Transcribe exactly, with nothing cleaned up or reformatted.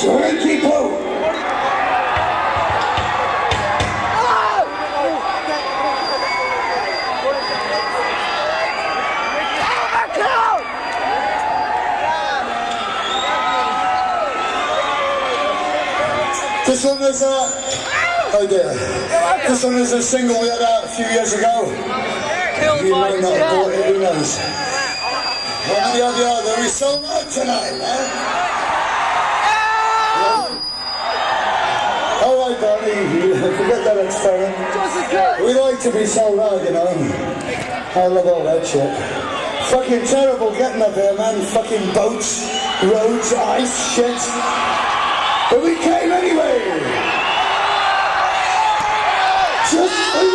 Turkey Pope. This one is a, oh dear, this one is a single we had out a few years ago. You might not have bought it, who knows. One or the other, other, we sold out tonight, eh? Alright, Barney, forget that experiment. We like to be sold out, you know. I love all that shit. Fucking terrible getting up here, man. Fucking boats, roads, ice, shit. But we came anyway! Just